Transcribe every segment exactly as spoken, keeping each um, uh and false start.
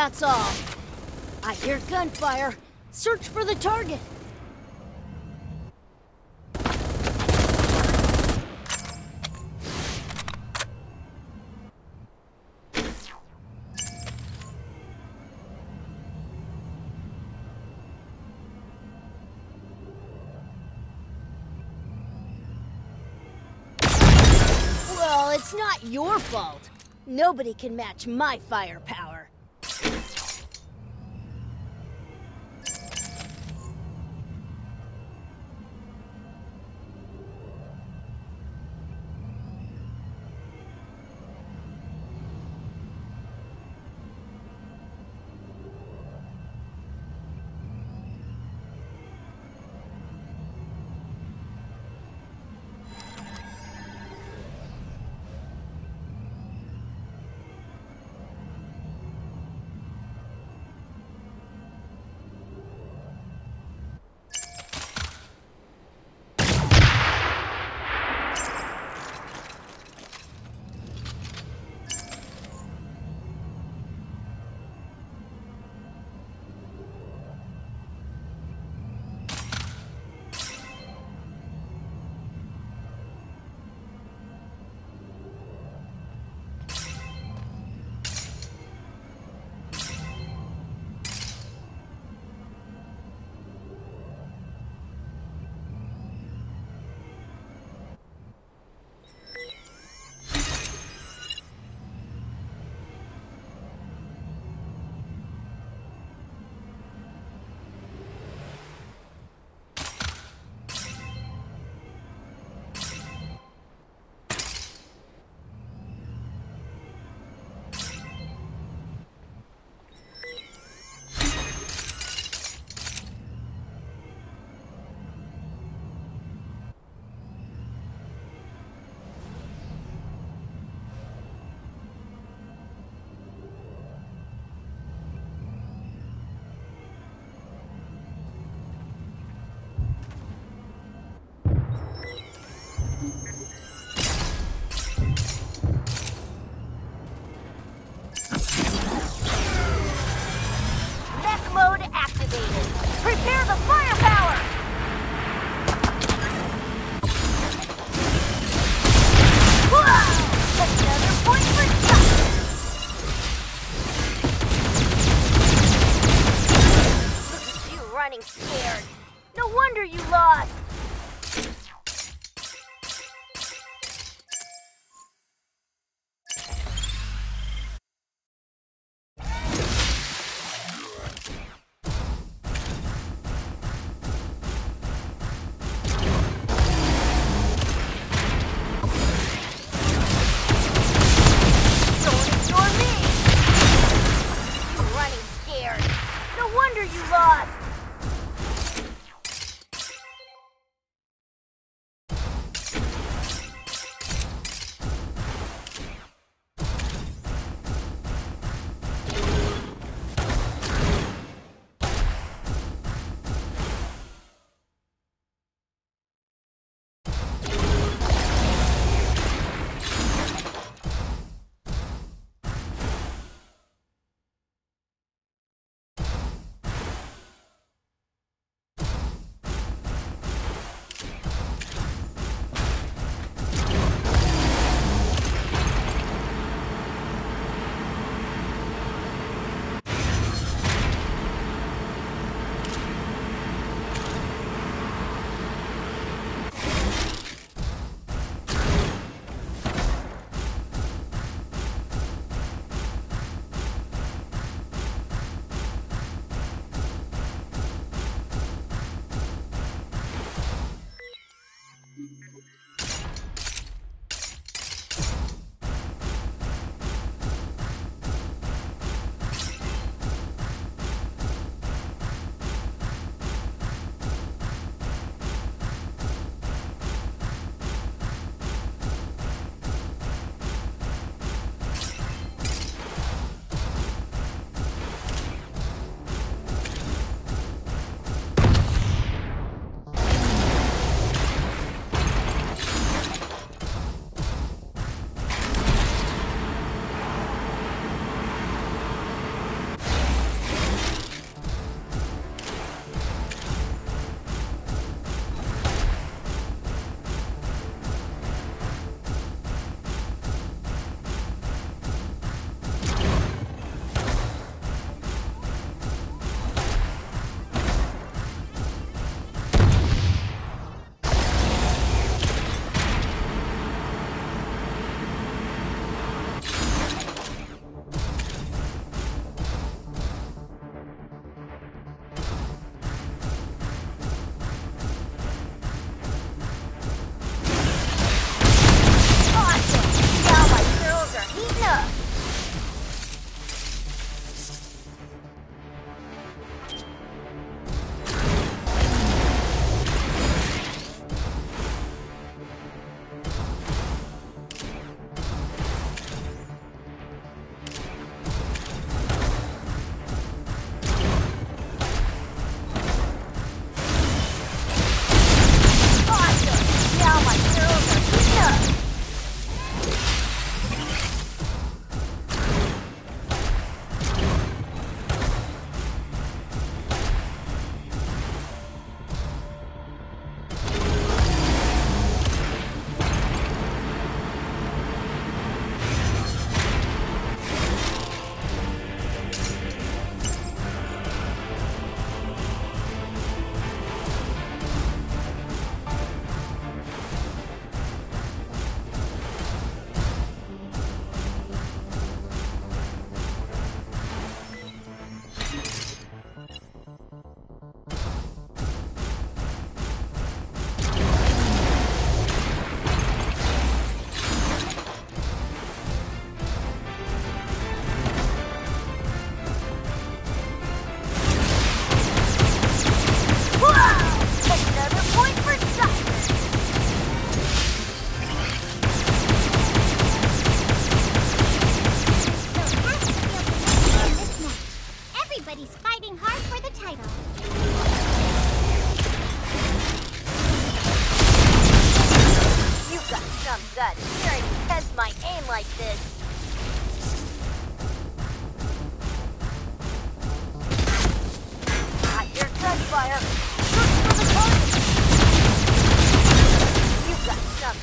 that's all. I hear gunfire. Search for the target. Well, it's not your fault. Nobody can match my firepower. Prepare the firepower! Whoa! Another point for Chuck! Look at you running scared. No wonder you lost. No wonder you lost!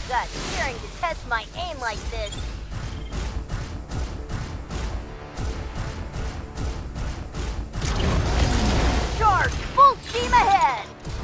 gut daring to test my aim like this. Charge! Full steam ahead!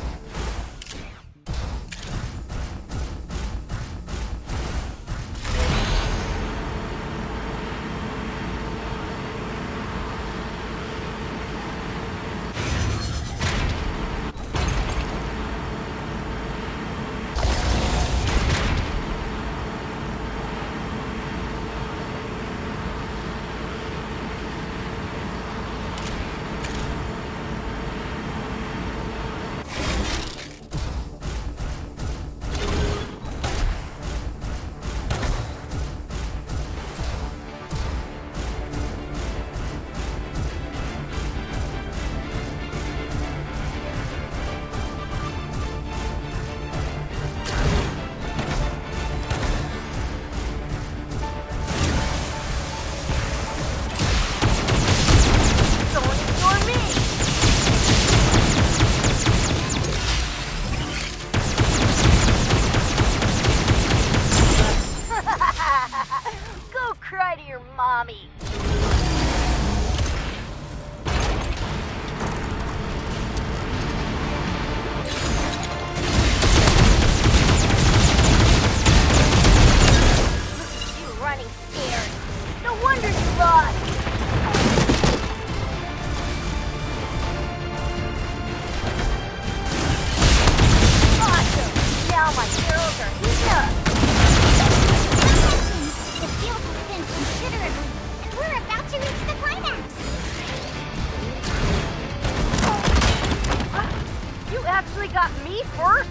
Cry to your mommy. Look at you running scared. No wonder you lost. Awesome. Now my arrows are heating up. The field has thinned considerably, and we're about to reach the climax. You actually got me first?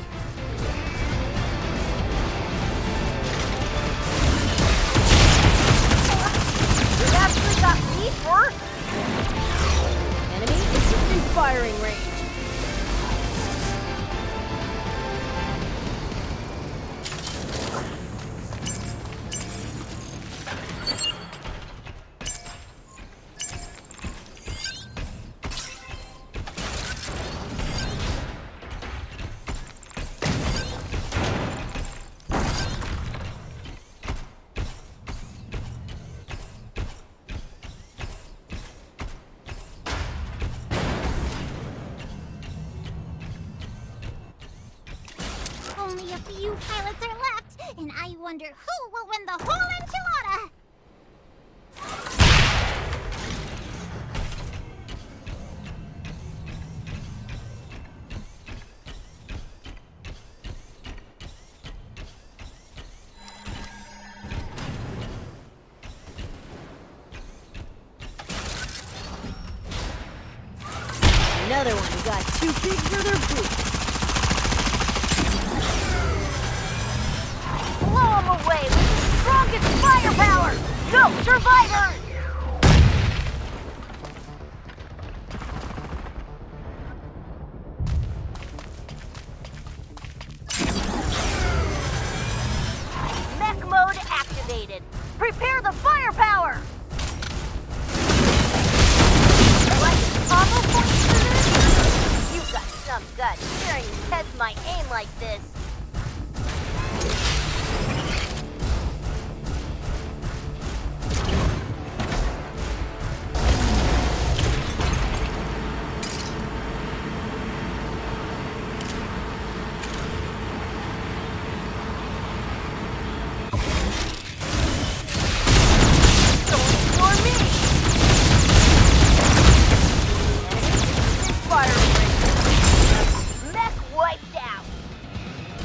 You actually got me first? Enemy is within firing range. Only a few pilots are left, and I wonder who will win the whole enchilada. Another one got too big for their boots. Blow them away with the strongest firepower! Go, survivors! Mech mode activated. Prepare the firepower! I like the combo points for this. You've got some gut daring to test my aim like this. Mech wiped out!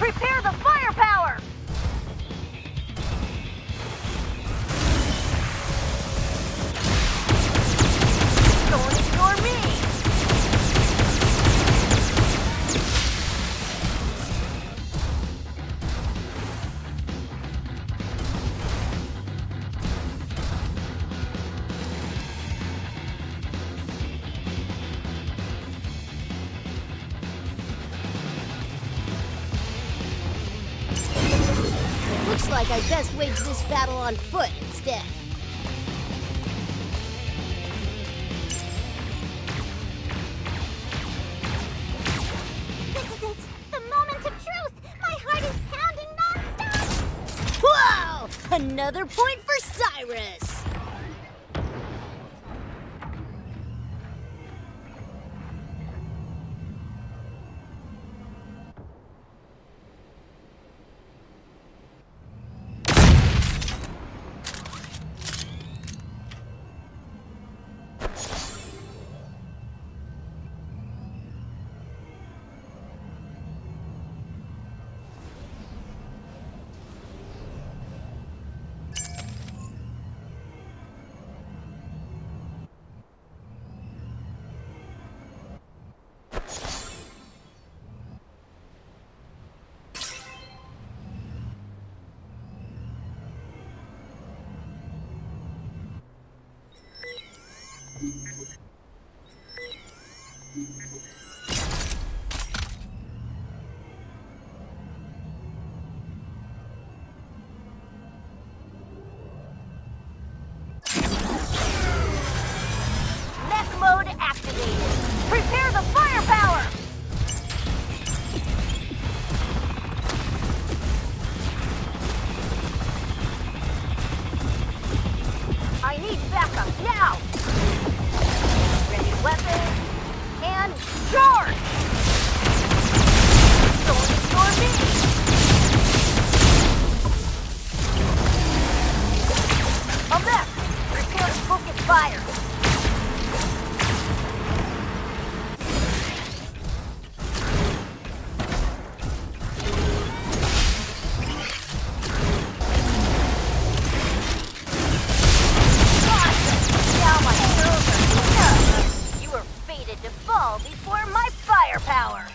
Prepare the firepower! Don't ignore me! Looks like I best wage this battle on foot instead. This is it! The moment of truth! My heart is pounding non-stop! Whoa! Another point for Cyrus! Mech mode activated. Prepare the firepower! I need backup now! Ready weapon and charge! Don't ignore me! A mech! Prepare to focus fire! Now my arrows are enough! You were fated to fall before my firepower!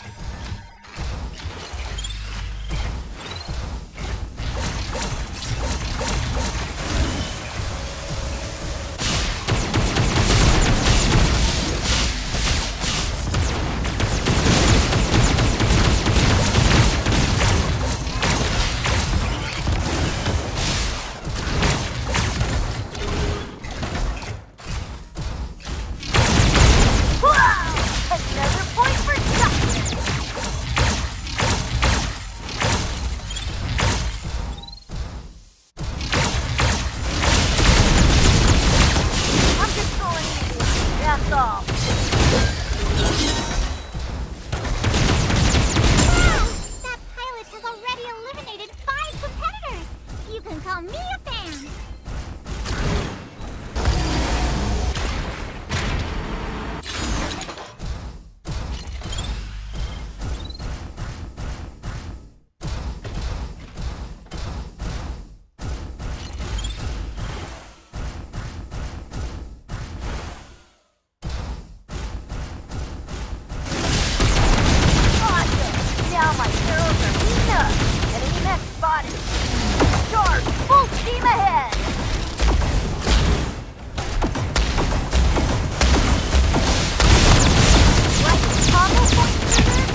Another point for Cyrus! I'm just going easy, that's all. Wow! That pilot has already eliminated five competitors! You can call me a fan! Awesome! Now my arrows are enough! Enemy mech spotted! Charge! Full steam ahead! Like a combo point for this?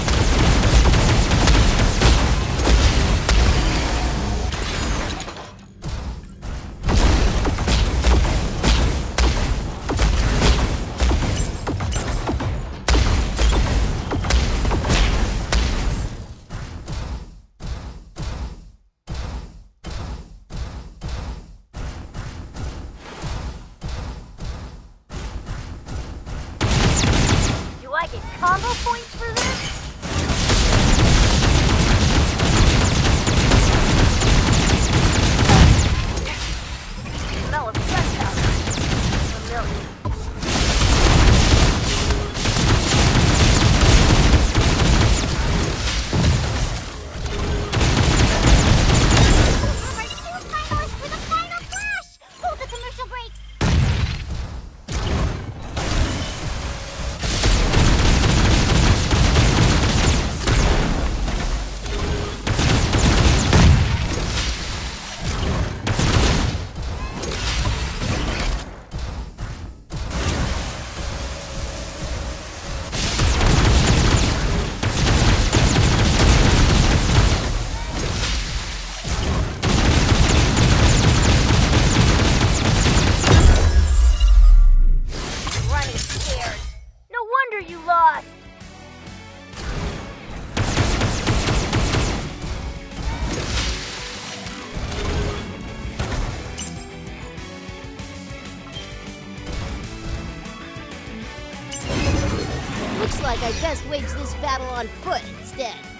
Do I get combo points for this? Smell of gunpowder. Familiar. I'd best wage this battle on foot instead.